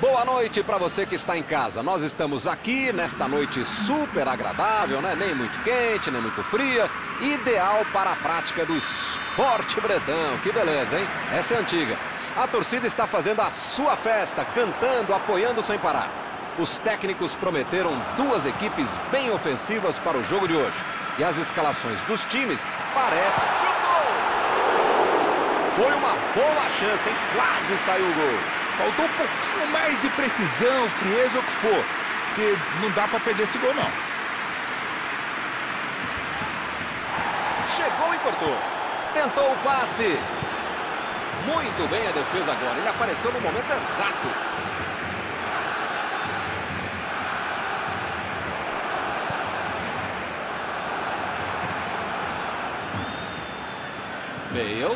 Boa noite para você que está em casa. Nós estamos aqui nesta noite super agradável, né? Nem muito quente, nem muito fria. Ideal para a prática do esporte bretão. Que beleza, hein? Essa é antiga. A torcida está fazendo a sua festa, cantando, apoiando sem parar. Os técnicos prometeram duas equipes bem ofensivas para o jogo de hoje. E as escalações dos times parecem... Chutou! Foi uma boa chance, hein? Quase saiu o gol. Faltou um pouquinho mais de precisão, frieza ou o que for. Porque não dá para perder esse gol, não. Chegou e cortou. Tentou o passe. Muito bem a defesa agora. Ele apareceu no momento exato. Bale.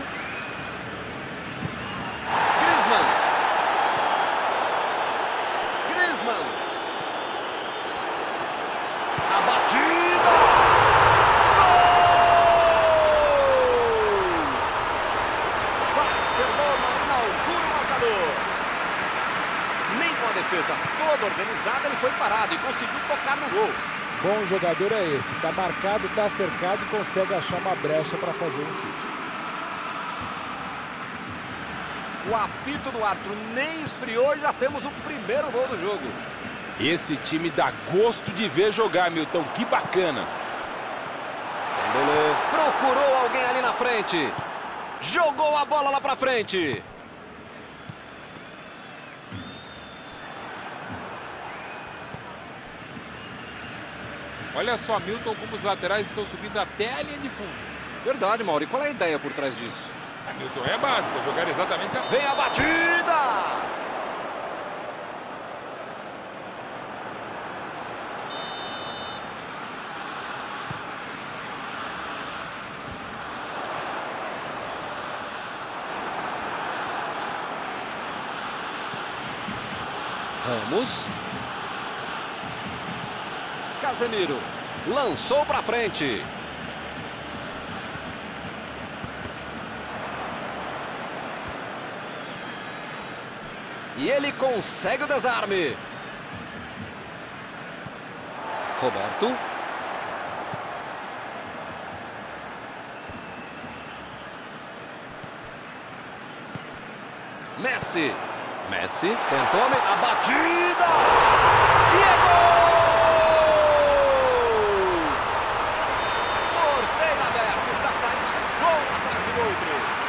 A batida! Gol! Barcelona inaugura o marcador. Nem com a defesa toda organizada ele foi parado e conseguiu tocar no gol. Bom jogador é esse. Tá marcado, tá cercado e consegue achar uma brecha para fazer um chute. O apito do árbitro nem esfriou e já temos o primeiro gol do jogo. Esse time dá gosto de ver jogar, Milton. Que bacana. Dembélé procurou alguém ali na frente. Jogou a bola lá pra frente. Olha só, Milton, como os laterais estão subindo até a linha de fundo. Verdade, Mauro. E qual é a ideia por trás disso? A Milton é básica, jogar exatamente a... Vem a batida! Ramos. Casemiro. Lançou pra frente. E ele consegue o desarme. Roberto. Messi. Messi tentou a batida. E é gol! Porteiro aberto. Está saindo gol atrás do outro.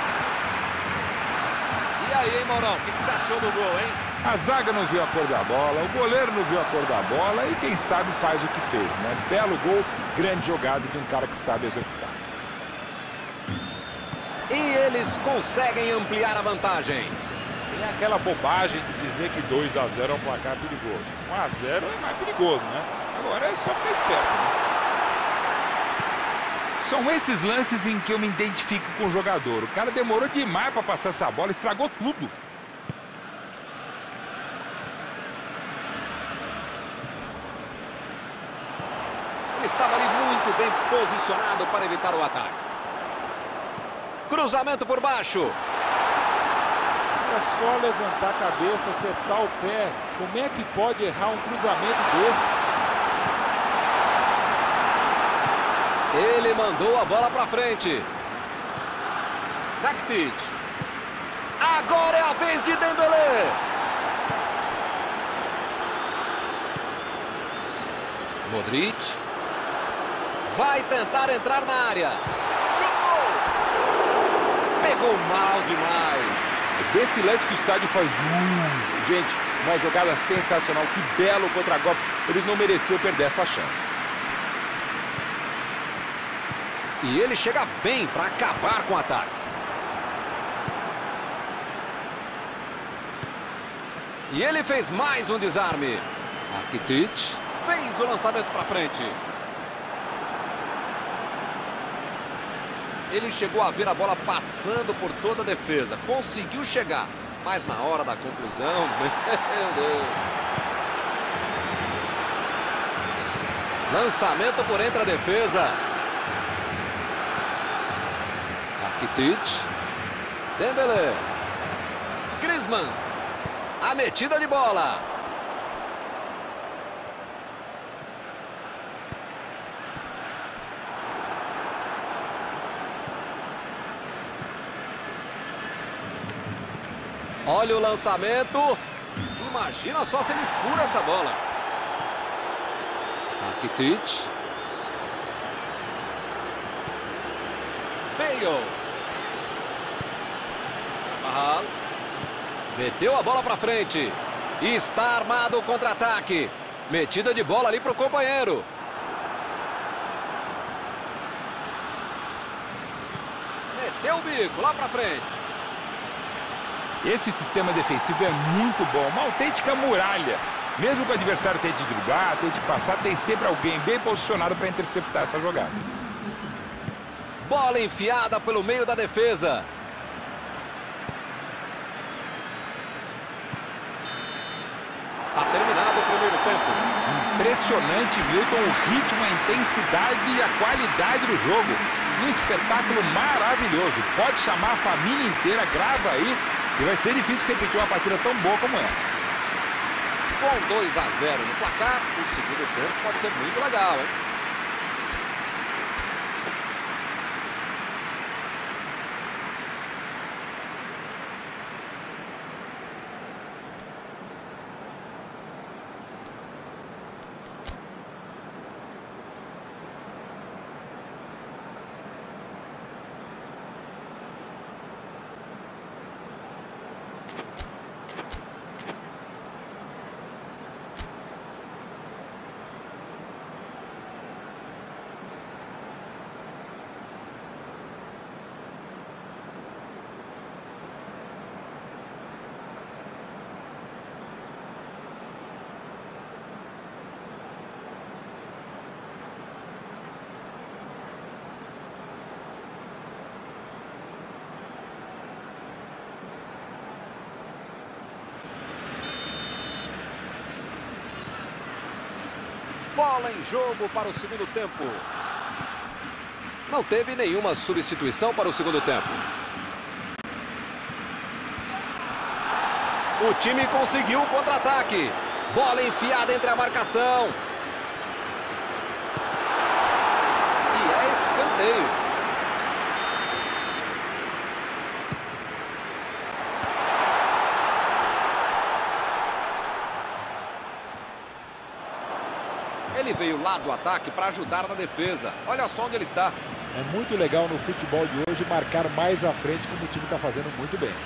E aí, hein, Maurão? O que você achou do gol, hein? A zaga não viu a cor da bola, o goleiro não viu a cor da bola e quem sabe faz o que fez, né? Belo gol, grande jogada de um cara que sabe executar. E eles conseguem ampliar a vantagem. Tem aquela bobagem de dizer que 2 a 0 é um placar perigoso. 1 a 0 é mais perigoso, né? Agora é só ficar esperto, né? São esses lances em que eu me identifico com o jogador. O cara demorou demais para passar essa bola, estragou tudo. Ele estava ali muito bem posicionado para evitar o ataque. Cruzamento por baixo. É só levantar a cabeça, acertar o pé. Como é que pode errar um cruzamento desse? Ele mandou a bola para frente. Rakitic. Agora é a vez de Dembélé. Modric. Vai tentar entrar na área. Chutou. Pegou mal demais. Desse lance que o estádio faz... Gente, uma jogada sensacional. Que belo contra-golpe. Eles não mereciam perder essa chance. E ele chega bem para acabar com o ataque. E ele fez mais um desarme. Rakitic fez o lançamento para frente. Ele chegou a ver a bola passando por toda a defesa. Conseguiu chegar. Mas na hora da conclusão... Meu Deus. Lançamento por entre a defesa. Rakitic. Dembélé. Griezmann. A metida de bola. Olha o lançamento. Imagina só se ele fura essa bola. Rakitic. Bale. Carvajal. Meteu a bola para frente. E está armado o contra-ataque. Metida de bola ali para o companheiro. Meteu o bico lá para frente. Esse sistema defensivo é muito bom, uma autêntica muralha. Mesmo que o adversário tente driblar, tente passar, tem sempre alguém bem posicionado para interceptar essa jogada. Bola enfiada pelo meio da defesa. Está terminado o primeiro tempo. Impressionante, Milton, o ritmo, a intensidade e a qualidade do jogo. Um espetáculo maravilhoso. Pode chamar a família inteira, grava aí. E vai ser difícil repetir uma partida tão boa como essa. Com 2 a 0 no placar, o segundo tempo pode ser muito legal, hein? Bola em jogo para o segundo tempo. Não teve nenhuma substituição para o segundo tempo. O time conseguiu o contra-ataque. Bola enfiada entre a marcação. E é escanteio. Ele veio lá do ataque para ajudar na defesa. Olha só onde ele está. É muito legal no futebol de hoje marcar mais à frente, como o time está fazendo muito bem.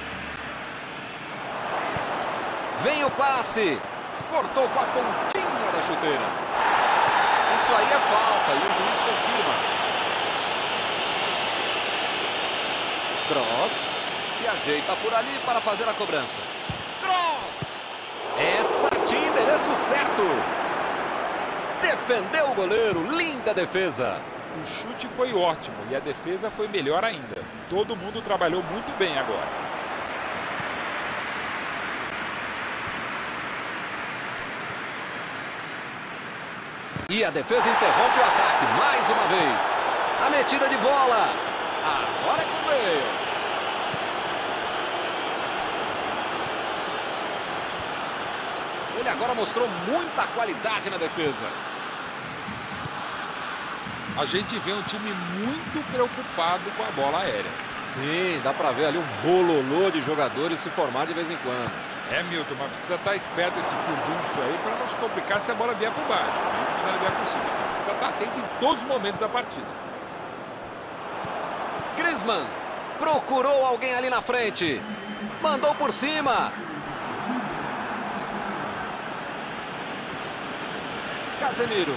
Vem o passe. Cortou com a pontinha da chuteira. Isso aí é falta e o juiz confirma. Cross se ajeita por ali para fazer a cobrança. Cross! Essa tinha endereço certo. Defendeu o goleiro, linda defesa. O chute foi ótimo e a defesa foi melhor ainda. Todo mundo trabalhou muito bem agora. E a defesa interrompe o ataque mais uma vez. A metida de bola. Agora é com o Bale. Ele agora mostrou muita qualidade na defesa. A gente vê um time muito preocupado com a bola aérea. Sim, dá pra ver ali um bololô de jogadores se formar de vez em quando. É, Milton, mas precisa estar esperto esse furdunço aí para não se complicar se a bola vier por baixo. Quando ela vier por cima. Precisa estar atento em todos os momentos da partida. Griezmann procurou alguém ali na frente. Mandou por cima. Casemiro.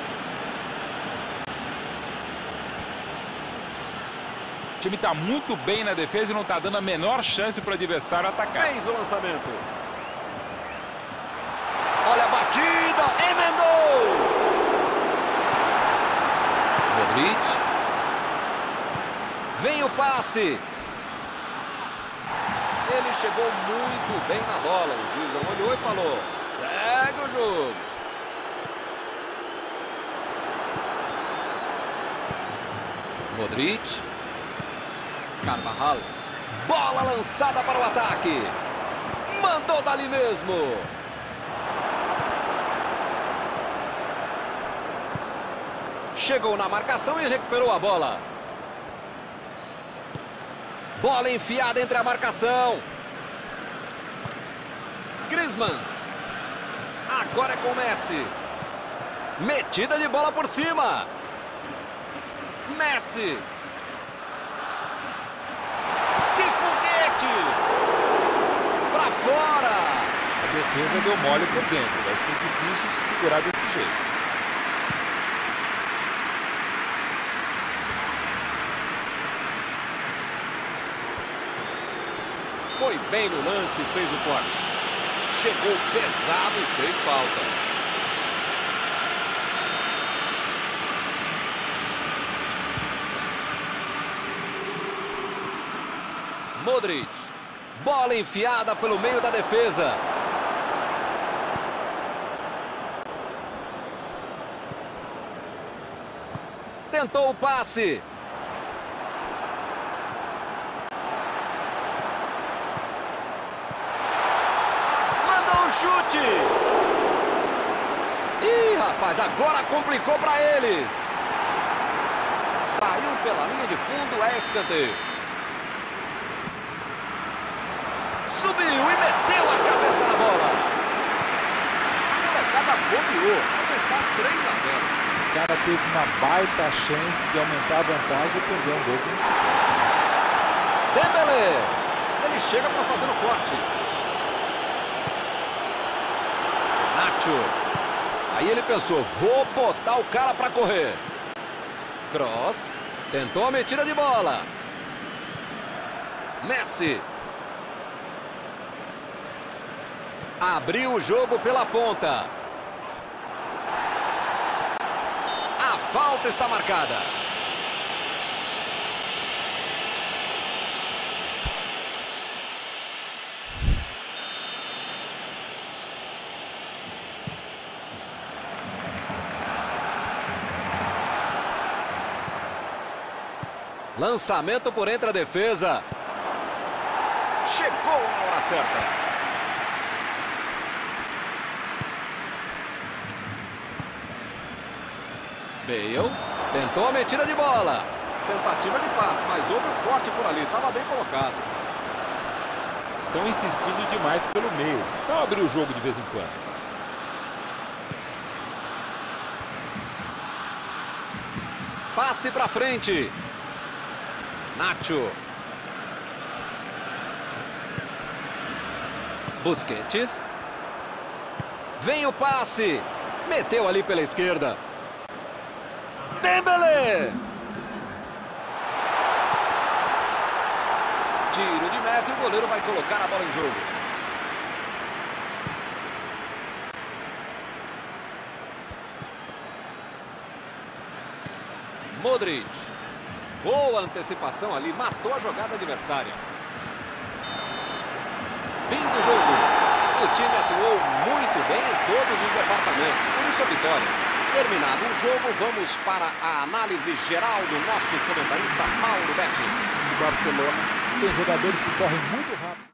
O time está muito bem na defesa e não está dando a menor chance para o adversário atacar. Fez o lançamento. Olha a batida. Emendou. Modric. Vem o passe. Ele chegou muito bem na bola. O juiz olhou e falou: segue o jogo. Modric. Carvajal. Bola lançada para o ataque. Mandou dali mesmo. Chegou na marcação e recuperou a bola. Bola enfiada entre a marcação. Griezmann. Agora é com o Messi. Metida de bola por cima. Messi. Que foguete! Pra fora. A defesa deu mole por dentro. Vai ser difícil se segurar desse jeito. Foi bem no lance, fez o corte. Chegou pesado e fez falta. Modric. Bola enfiada pelo meio da defesa. Tentou o passe. Chute! Ih, rapaz, agora complicou para eles. Saiu pela linha de fundo, é escanteio. Subiu e meteu a cabeça na bola. A molecada bobeou, mas está 3-0. O cara teve uma baita chance de aumentar a vantagem e perder um gol que não se pode. Dembélé. Ele chega para fazer o corte. Nacho. Aí ele pensou, vou botar o cara para correr. Cross. Tentou a metida de bola. Messi. Abriu o jogo pela ponta. A falta está marcada. Lançamento por entre a defesa. Chegou na hora certa. Bale. Tentou a metida de bola. Tentativa de passe, mas houve um corte por ali. Estava bem colocado. Estão insistindo demais pelo meio. Então abrir o jogo de vez em quando. Passe para frente. Nacho. Busquets. Vem o passe. Meteu ali pela esquerda. Dembélé. Tiro de meta e o goleiro vai colocar a bola em jogo. Modric. Boa antecipação ali, matou a jogada adversária. Fim do jogo. O time atuou muito bem em todos os departamentos, por isso a vitória. Terminado o jogo, vamos para a análise geral do nosso comentarista Mauro Betti. O Barcelona tem jogadores que correm muito rápido.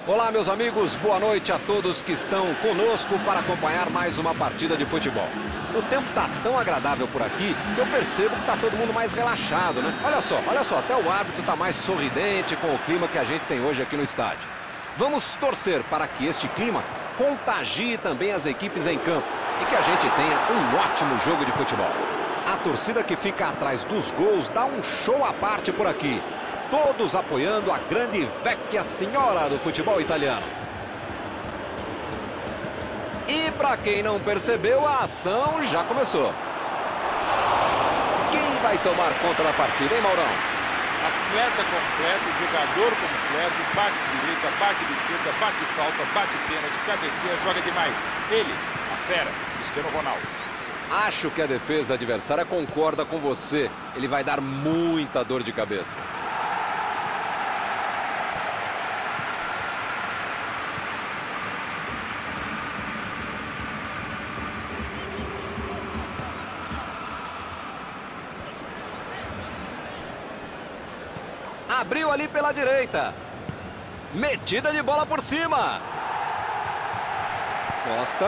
Olá, meus amigos, boa noite a todos que estão conosco para acompanhar mais uma partida de futebol. O tempo tá tão agradável por aqui que eu percebo que tá todo mundo mais relaxado, né? Olha só, até o árbitro tá mais sorridente com o clima que a gente tem hoje aqui no estádio. Vamos torcer para que este clima contagie também as equipes em campo e que a gente tenha um ótimo jogo de futebol. A torcida que fica atrás dos gols dá um show à parte por aqui. Todos apoiando a grande vecchia senhora do futebol italiano. E para quem não percebeu, a ação já começou. Quem vai tomar conta da partida, hein, Maurão? Atleta completo, jogador completo, bate de direita, bate de esquerda, bate falta, bate pênalti, cabeceia, joga demais. Ele, a fera, Cristiano Ronaldo. Acho que a defesa adversária concorda com você. Ele vai dar muita dor de cabeça. Abriu ali pela direita. Metida de bola por cima. Costa.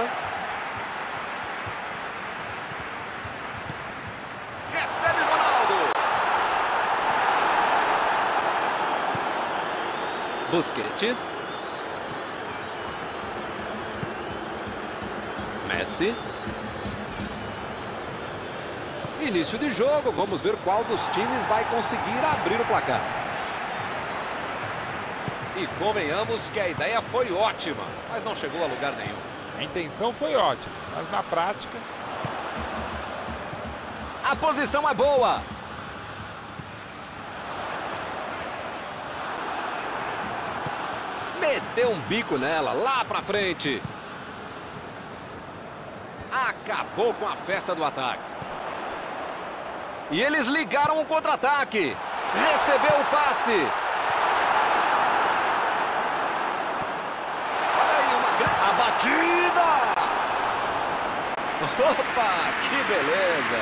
Recebe Ronaldo. Busquets. Messi. Início de jogo. Vamos ver qual dos times vai conseguir abrir o placar. E convenhamos que a ideia foi ótima, mas não chegou a lugar nenhum. A intenção foi ótima, mas na prática... A posição é boa. Meteu um bico nela, lá pra frente. Acabou com a festa do ataque. E eles ligaram o contra-ataque. Recebeu o passe. Batida! Opa, que beleza!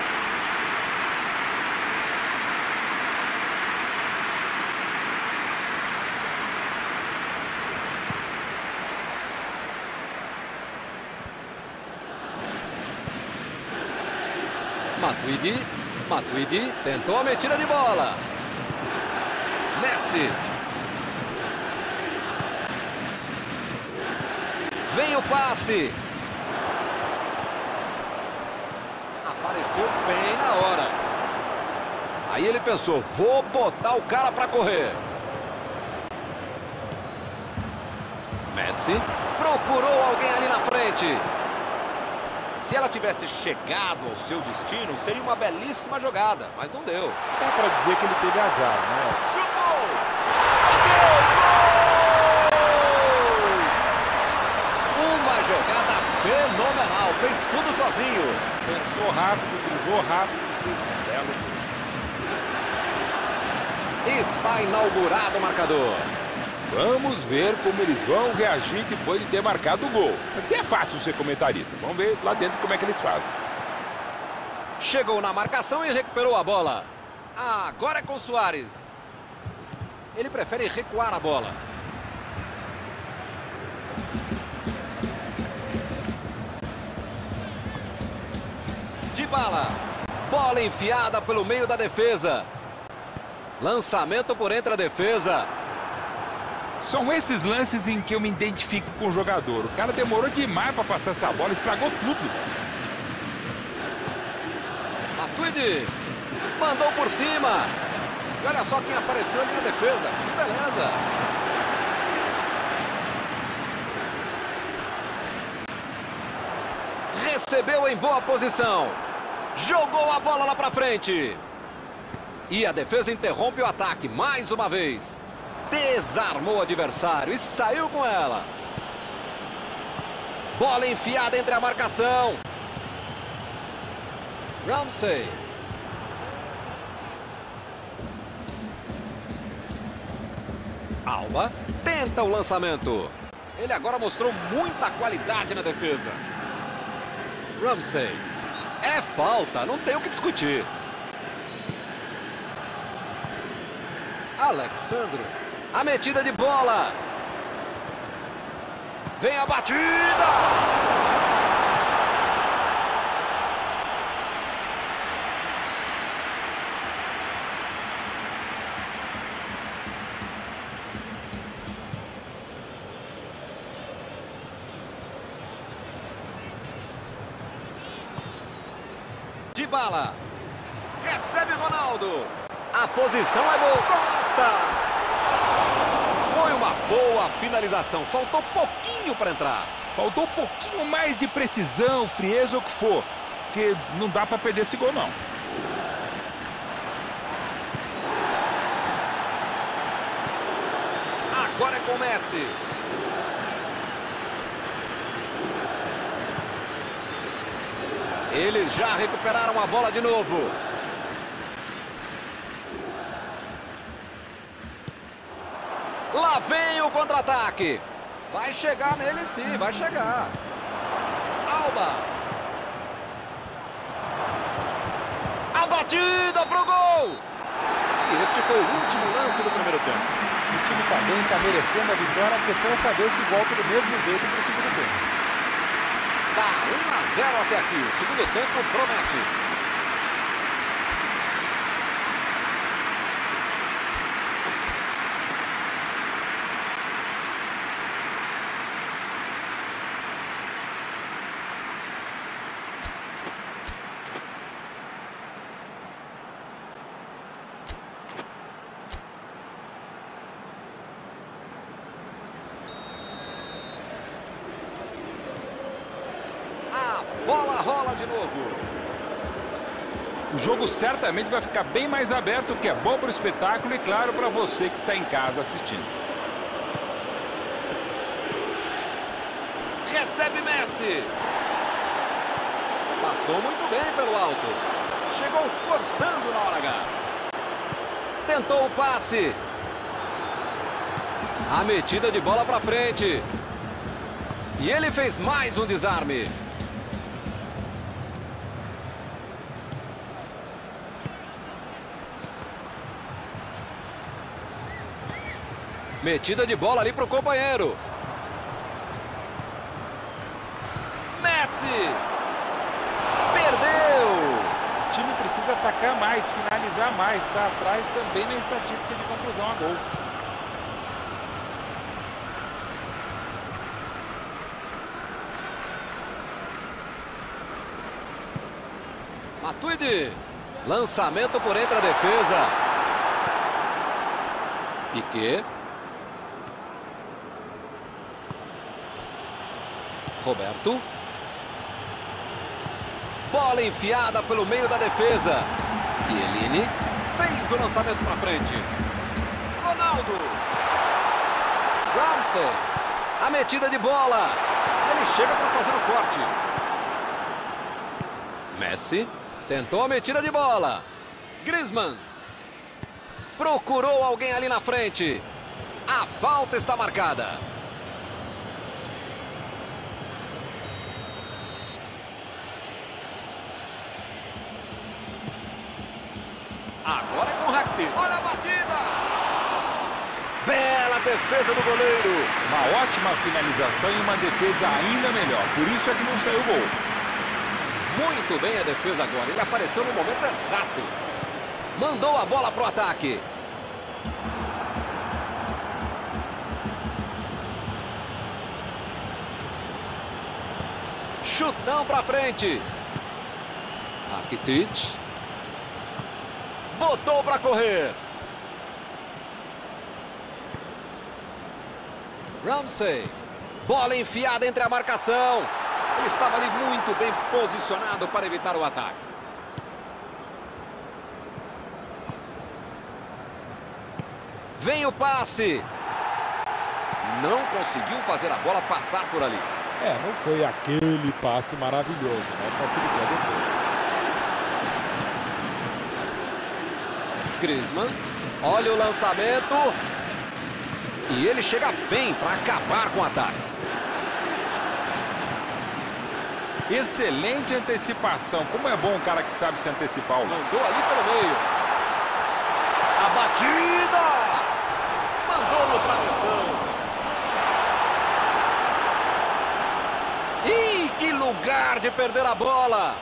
Matuidi tentou a metida de bola. Messi. Vem o passe. Apareceu bem na hora. Aí ele pensou, vou botar o cara para correr. Messi procurou alguém ali na frente. Se ela tivesse chegado ao seu destino, seria uma belíssima jogada, mas não deu. Dá para dizer que ele teve azar, né? Chutou! Bateu! Jogada fenomenal, fez tudo sozinho. Pensou rápido, driblou rápido e fez um belo. Está inaugurado o marcador. Vamos ver como eles vão reagir depois de ter marcado o gol. Assim é fácil ser comentarista. Vamos ver lá dentro como é que eles fazem. Chegou na marcação e recuperou a bola. Agora é com o Suárez. Ele prefere recuar a bola. Dybala. Bola enfiada pelo meio da defesa. Lançamento por entre a defesa. São esses lances em que eu me identifico com o jogador. O cara demorou demais para passar essa bola, estragou tudo. Matuidi mandou por cima. E olha só quem apareceu ali na defesa. Que beleza. Recebeu em boa posição. Jogou a bola lá pra frente. E a defesa interrompe o ataque mais uma vez. Desarmou o adversário e saiu com ela. Bola enfiada entre a marcação. Ramsey. Alba tenta o lançamento. Ele agora mostrou muita qualidade na defesa. Ramsey. É falta, não tem o que discutir. Alexandro. A metida de bola. Vem a batida! Dybala. Recebe Ronaldo. A posição é boa. Costa. Foi uma boa finalização. Faltou pouquinho para entrar. Faltou um pouquinho mais de precisão, frieza ou o que for. Porque não dá para perder esse gol, não. Agora é com o Messi. Eles já recuperaram a bola de novo. Lá vem o contra-ataque. Vai chegar nele sim, vai chegar. Alba. A batida pro gol. E este foi o último lance do primeiro tempo. O time está bem, está merecendo a vitória. A questão é saber se volta do mesmo jeito para o segundo tempo. Tá 1-0 até aqui. O segundo tempo promete. Bola rola de novo. O jogo certamente vai ficar bem mais aberto, o que é bom para o espetáculo e, claro, para você que está em casa assistindo. Recebe Messi. Passou muito bem pelo alto. Chegou cortando na hora H. Tentou o passe. A metida de bola para frente. E ele fez mais um desarme. Metida de bola ali para o companheiro. Messi! Perdeu! O time precisa atacar mais, finalizar mais. Está atrás também na estatística de conclusão a gol. Matuidi. Lançamento por entre a defesa. Piquet. Roberto. Bola enfiada pelo meio da defesa. Chiellini fez o lançamento para frente. Ronaldo. Ramsey. A metida de bola. Ele chega para fazer o corte. Messi tentou a metida de bola. Griezmann. Procurou alguém ali na frente. A falta está marcada. Agora é com o Rakitic. Olha a batida. Bela defesa do goleiro. Uma ótima finalização e uma defesa ainda melhor. Por isso é que não saiu o gol. Muito bem a defesa agora. Ele apareceu no momento exato. Mandou a bola para o ataque. Chutão para frente. Rakitic. Botou para correr. Ramsey. Bola enfiada entre a marcação. Ele estava ali muito bem posicionado para evitar o ataque. Vem o passe. Não conseguiu fazer a bola passar por ali. Não foi aquele passe maravilhoso, né? Facilitou a defesa. Griezmann, olha o lançamento. E ele chega bem para acabar com o ataque. Excelente antecipação. Como é bom um cara que sabe se antecipar o lance. Mandou ali pelo meio. A batida. Mandou no travessão. pode perder a bola.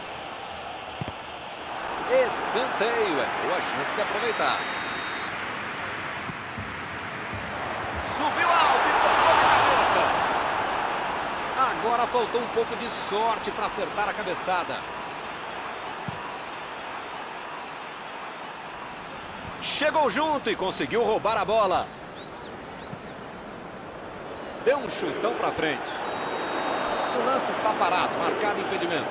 Escanteio, é boa chance de aproveitar. Subiu alto e tocou de cabeça. Agora faltou um pouco de sorte para acertar a cabeçada. Chegou junto e conseguiu roubar a bola. Deu um chutão para frente. O lance está parado, marcado impedimento.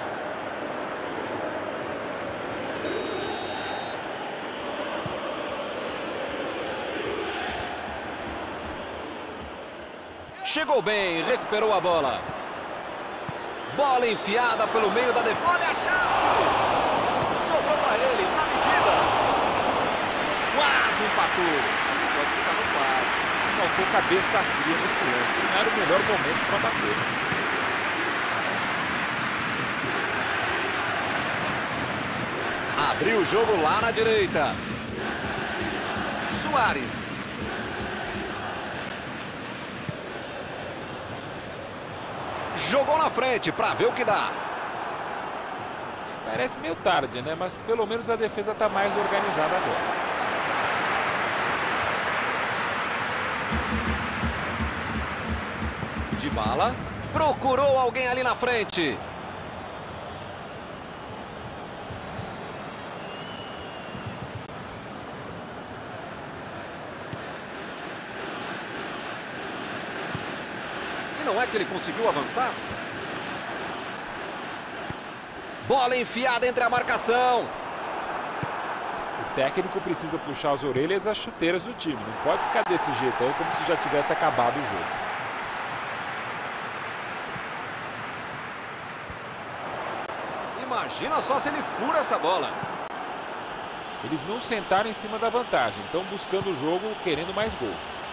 Chegou bem, recuperou a bola. Bola enfiada pelo meio da defesa. Olha a chance! Sobrou para ele, na medida. Quase empatou. Mas pode ficar no quadro. Faltou cabeça fria nesse lance. Não era o melhor momento para bater. Abriu o jogo lá na direita. Suárez. Jogou na frente para ver o que dá. Parece meio tarde, né? Mas pelo menos a defesa está mais organizada agora. Dybala procurou alguém ali na frente. E não é que ele conseguiu avançar? Bola enfiada entre a marcação. O técnico precisa puxar as orelhas e as chuteiras do time. Não pode ficar desse jeito aí como se já tivesse acabado o jogo. Imagina só se ele fura essa bola. Eles não sentaram em cima da vantagem. Estão buscando o jogo, querendo mais gol.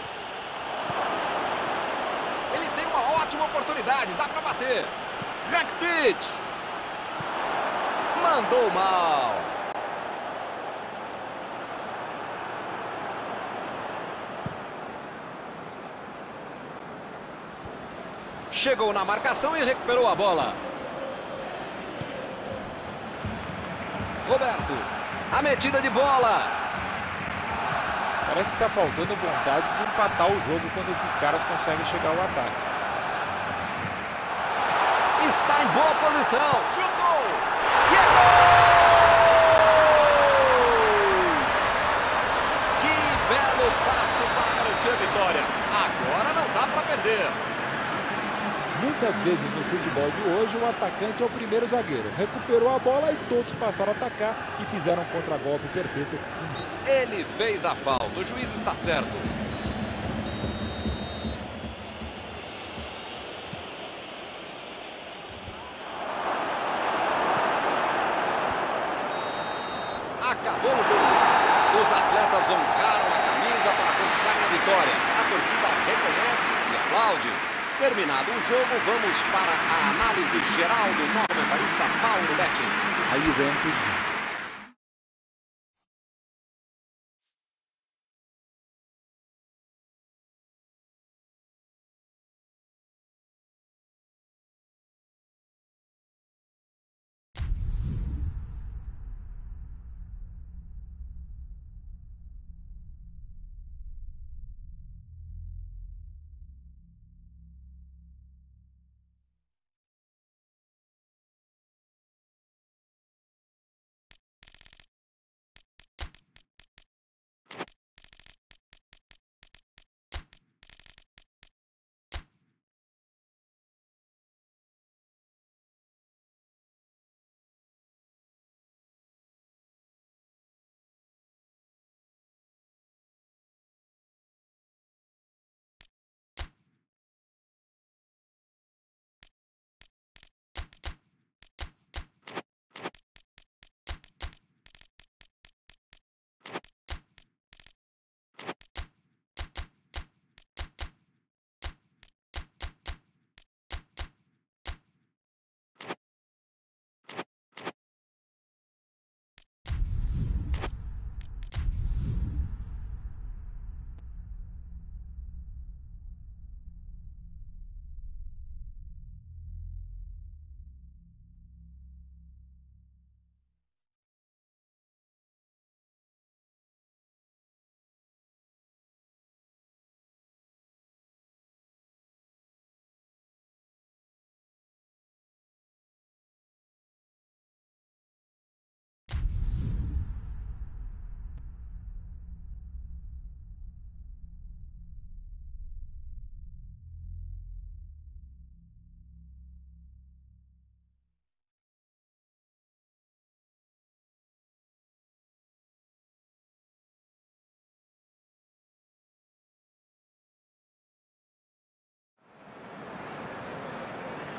Ele tem uma ótima oportunidade, dá para bater. Rakitic. Mandou mal. Chegou na marcação e recuperou a bola. Roberto, a metida de bola. Parece que está faltando vontade de empatar o jogo quando esses caras conseguem chegar ao ataque. Está em boa posição. Chutou. E é gol! Que belo passo para garantir a vitória. Agora não dá para perder. Muitas vezes no futebol de hoje, o atacante é o primeiro zagueiro. Recuperou a bola e todos passaram a atacar e fizeram um contragolpe perfeito. Ele fez a falta, o juiz está certo. Acabou o jogo. Os atletas honraram a camisa para conquistarem a vitória. A torcida reconhece e aplaude. Terminado o jogo, vamos para a análise geral do nosso comentarista Mauro Betti. A Juventus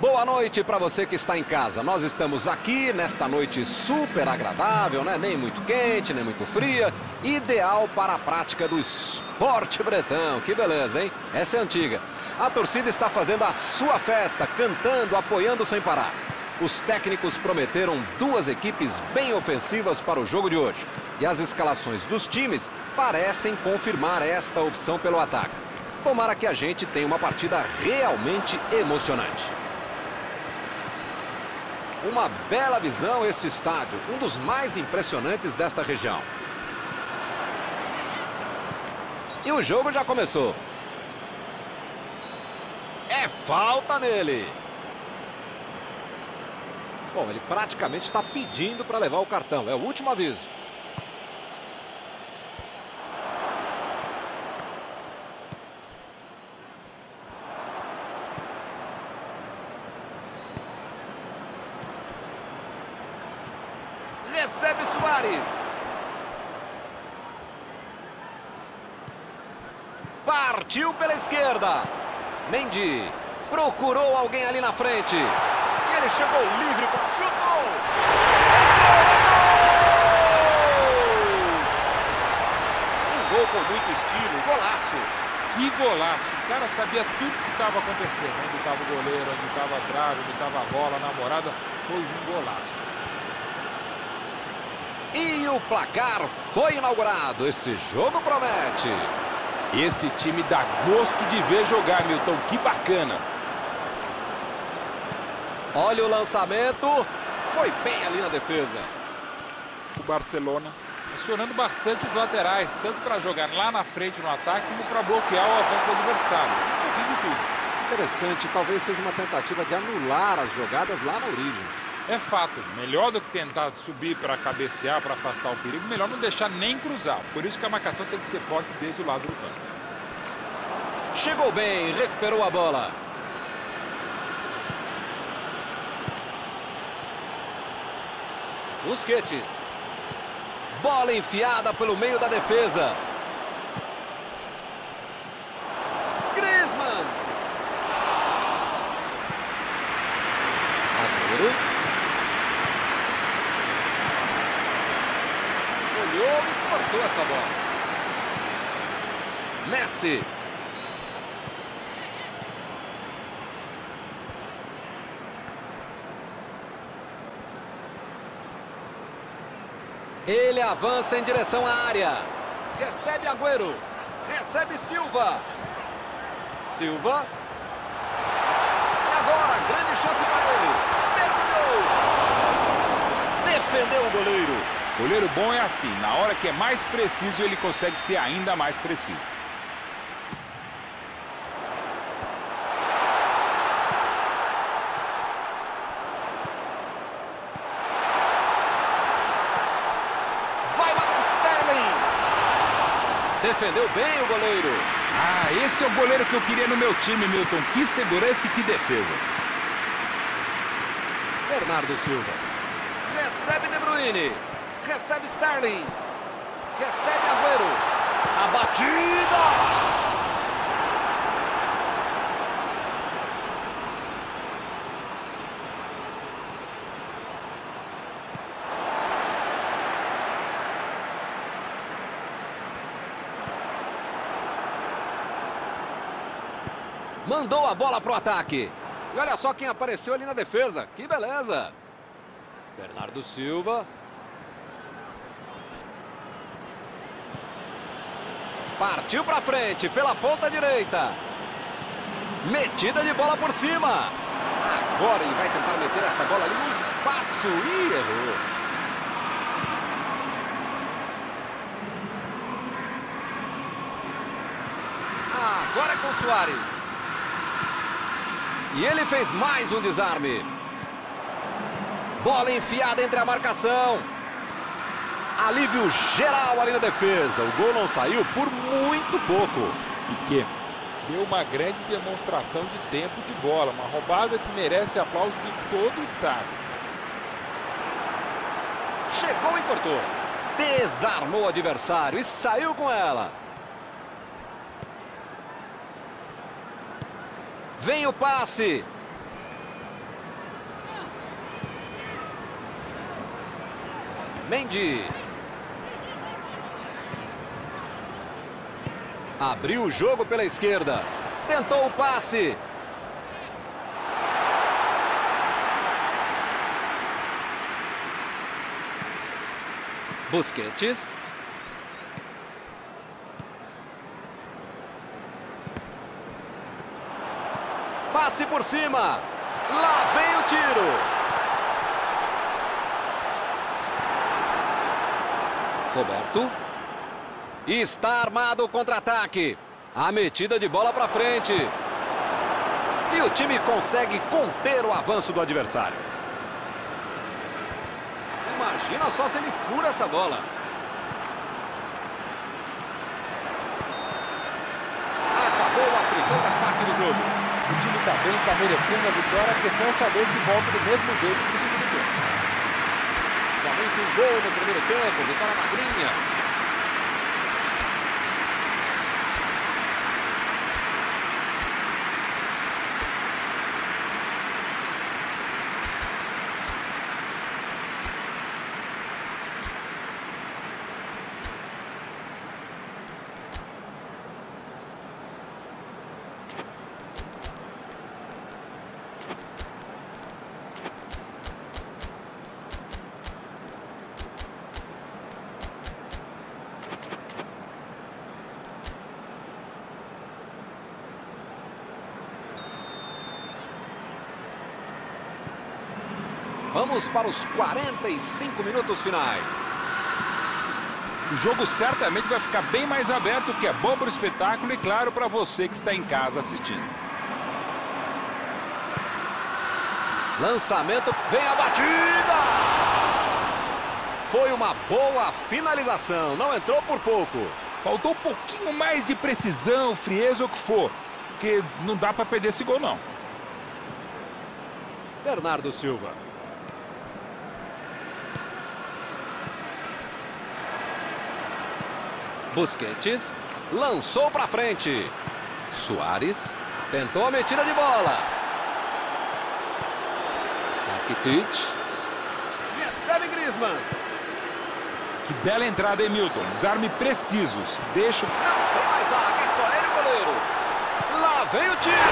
Boa noite para você que está em casa. Nós estamos aqui nesta noite super agradável, né? Nem muito quente, nem muito fria. Ideal para a prática do esporte bretão. Que beleza, hein? Essa é antiga. A torcida está fazendo a sua festa, cantando, apoiando sem parar. Os técnicos prometeram duas equipes bem ofensivas para o jogo de hoje. E as escalações dos times parecem confirmar esta opção pelo ataque. Tomara que a gente tenha uma partida realmente emocionante. Uma bela visão este estádio, um dos mais impressionantes desta região. E o jogo já começou. É falta nele. Bom, ele praticamente está pedindo para levar o cartão. É o último aviso. Recebe Suárez. Partiu pela esquerda. Mendy procurou alguém ali na frente. E ele chegou livre, chutou. Um gol com muito estilo, golaço. Que golaço. O cara sabia tudo que estava acontecendo. Onde estava o goleiro, onde estava a trave, onde estava a bola, a namorada. Foi um golaço. E o placar foi inaugurado. Esse jogo promete. Esse time dá gosto de ver jogar, Milton. Que bacana. Olha o lançamento. Foi bem ali na defesa. O Barcelona acionando bastante os laterais, tanto para jogar lá na frente no ataque, como para bloquear o avanço do adversário. Um pouquinho de tudo. Interessante, talvez seja uma tentativa de anular as jogadas lá na origem. É fato, melhor do que tentar subir para cabecear, para afastar o perigo, melhor não deixar nem cruzar. Por isso que a marcação tem que ser forte desde o lado do campo. Chegou bem, recuperou a bola. Busquets. Bola enfiada pelo meio da defesa. Griezmann. Agüero. Olhou e cortou essa bola. Messi. Ele avança em direção à área. Recebe Agüero. Recebe Silva. Silva. E agora, grande chance para ele. Mergulhou. Defendeu o goleiro. Goleiro bom é assim, na hora que é mais preciso, ele consegue ser ainda mais preciso. Vai para o Sterling. Defendeu bem o goleiro. Ah, esse é o goleiro que eu queria no meu time, Milton. Que segurança e que defesa. Bernardo Silva. Recebe De Bruyne. Recebe Sterling. Recebe Agüero. A batida. Mandou a bola pro ataque. E olha só quem apareceu ali na defesa. Que beleza. Bernardo Silva. Partiu para frente, pela ponta direita. Metida de bola por cima. Agora ele vai tentar meter essa bola ali no espaço. E errou. Agora é com o Suárez. E ele fez mais um desarme. Bola enfiada entre a marcação. Alívio geral ali na defesa. O gol não saiu por muito pouco. Piquet deu uma grande demonstração de tempo de bola. Uma roubada que merece aplauso de todo o estádio. Chegou e cortou. Desarmou o adversário e saiu com ela. Vem o passe. Mendy. Abriu o jogo pela esquerda. Tentou o passe. Busquets. Passe por cima. Lá vem o tiro. Roberto. Está armado o contra-ataque. A metida de bola para frente. E o time consegue conter o avanço do adversário. Imagina só se ele fura essa bola. Acabou a primeira parte do jogo. O time está bem, está merecendo a vitória. A questão é saber se volta do mesmo jeito que o segundo tempo. Somente um gol no primeiro tempo. Vitória magrinha. Vamos para os 45 minutos finais. O jogo certamente vai ficar bem mais aberto, o que é bom para o espetáculo e, claro, para você que está em casa assistindo. Lançamento, vem a batida! Foi uma boa finalização, não entrou por pouco. Faltou um pouquinho mais de precisão, frieza ou o que for, porque não dá para perder esse gol, não. Bernardo Silva. Busquets lançou para frente. Suárez tentou a metida de bola. Rakitic recebe Griezmann. Que bela entrada, hein, Milton? Desarme precisos. Deixa o... Não tem mais zaga, é só ele, o goleiro. Lá vem o tiro.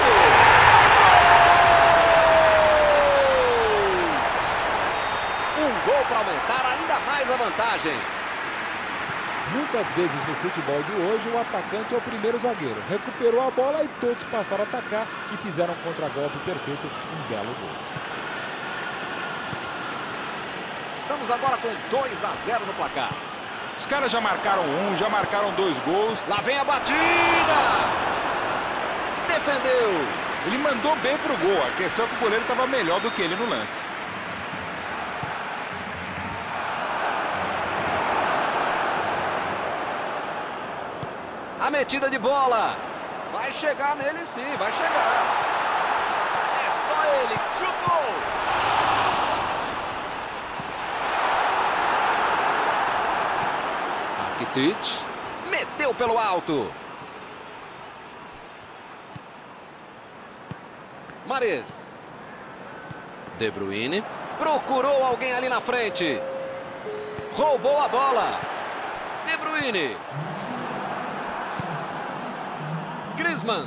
Gol! Um gol para aumentar ainda mais a vantagem. Muitas vezes no futebol de hoje o atacante é o primeiro zagueiro. Recuperou a bola e todos passaram a atacar e fizeram um contragolpe perfeito, um belo gol. Estamos agora com 2-0 no placar. Os caras já marcaram um, já marcaram 2 gols. Lá vem a batida! Defendeu! Ele mandou bem pro gol, a questão é que o goleiro estava melhor do que ele no lance. A metida de bola. Vai chegar nele sim, vai chegar. É só ele, chutou. Rakitic meteu pelo alto. Mahrez. De Bruyne procurou alguém ali na frente. Roubou a bola. De Bruyne. Griezmann.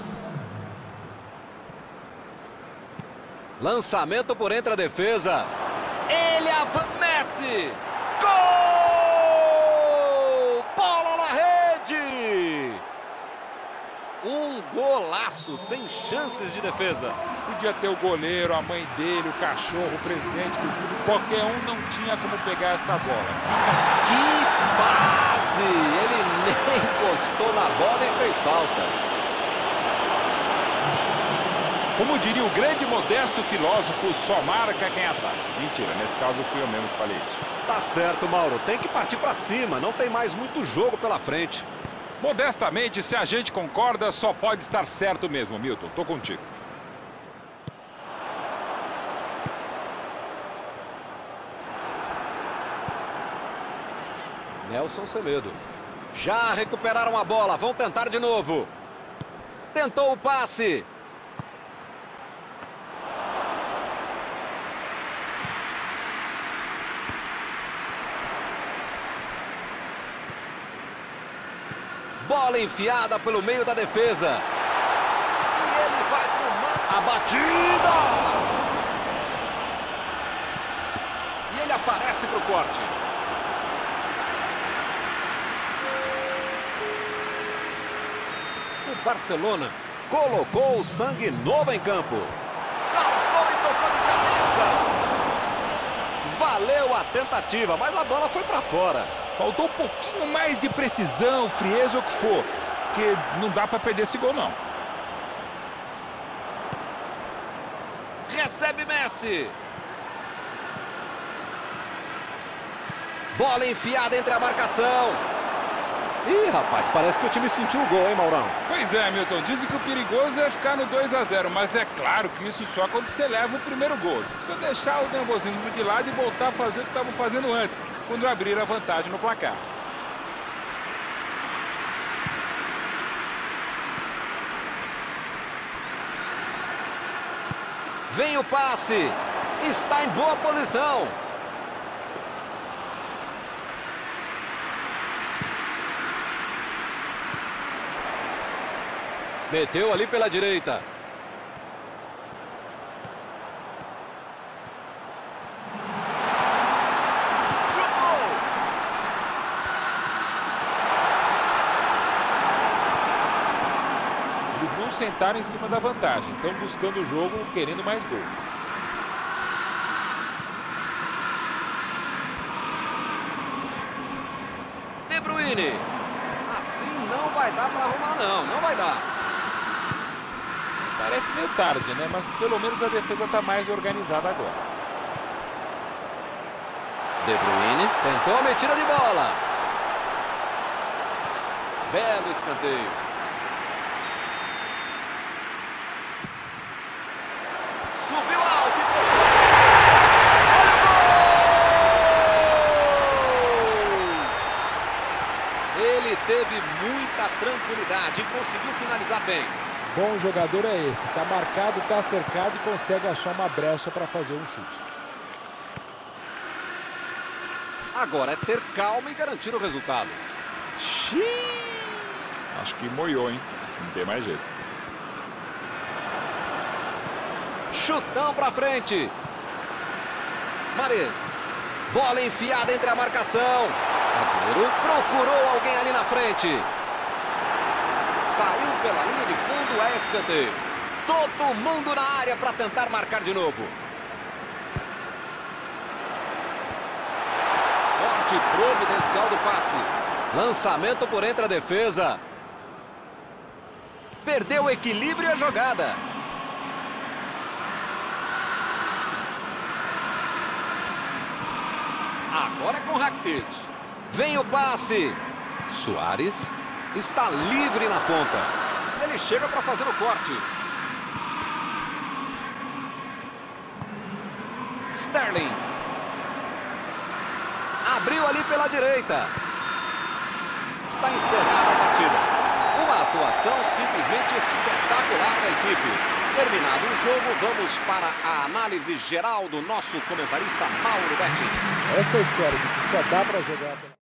Lançamento por entre a defesa. Ele Messi. Gol! Bola na rede. Um golaço sem chances de defesa. Podia ter o goleiro, a mãe dele, o cachorro, o presidente do clube. Qualquer um não tinha como pegar essa bola. Que fase! Ele nem encostou na bola e fez falta. Como diria o grande e modesto filósofo, só marca quem ataca. Mentira, nesse caso fui eu mesmo que falei isso. Tá certo, Mauro. Tem que partir pra cima. Não tem mais muito jogo pela frente. Modestamente, se a gente concorda, só pode estar certo mesmo, Milton. Tô contigo. Nelson Semedo. Já recuperaram a bola. Vão tentar de novo. Tentou o passe. Bola enfiada pelo meio da defesa. E ele vai pro a batida! E ele aparece pro corte. O Barcelona colocou o sangue novo em campo. Saltou e tocou de cabeça. Valeu a tentativa, mas a bola foi para fora. Faltou um pouquinho mais de precisão, frieza ou o que for. Porque não dá para perder esse gol, não. Recebe Messi. Bola enfiada entre a marcação. Ih, rapaz, parece que o time sentiu o gol, hein, Maurão? Pois é, Milton. Dizem que o perigoso é ficar no 2-0, mas é claro que isso só quando você leva o primeiro gol. Você precisa deixar o nervosismo de lado e voltar a fazer o que estavam fazendo antes, quando abrir a vantagem no placar. Vem o passe. Está em boa posição. Meteu ali pela direita. Chutou! Eles não sentaram em cima da vantagem. Estão buscando o jogo, querendo mais gol. De Bruyne. Assim não vai dar para arrumar, não. Não vai dar. Parece meio tarde, né? Mas pelo menos a defesa está mais organizada agora. De Bruyne tentou a metida de bola. Belo escanteio. Subiu alto e tocou. Ele teve muita tranquilidade e conseguiu finalizar bem. Bom jogador é esse. Tá marcado, tá cercado e consegue achar uma brecha para fazer um chute. Agora é ter calma e garantir o resultado. Xiii. Acho que moiou, hein? Não tem mais jeito. Chutão pra frente. Mahrez. Bola enfiada entre a marcação. Agüero procurou alguém ali na frente. Saiu pela linha de fundo, é escanteio. Todo mundo na área para tentar marcar de novo. Forte providencial do passe. Lançamento por entre a defesa. Perdeu o equilíbrio e a jogada. Agora é com Rakitic. Vem o passe. Suárez está livre na ponta. Ele chega para fazer o corte. Sterling. Abriu ali pela direita. Está encerrada a partida. Uma atuação simplesmente espetacular da equipe. Terminado o jogo, vamos para a análise geral do nosso comentarista Mauro Betti. Essa história de que só dá para jogar...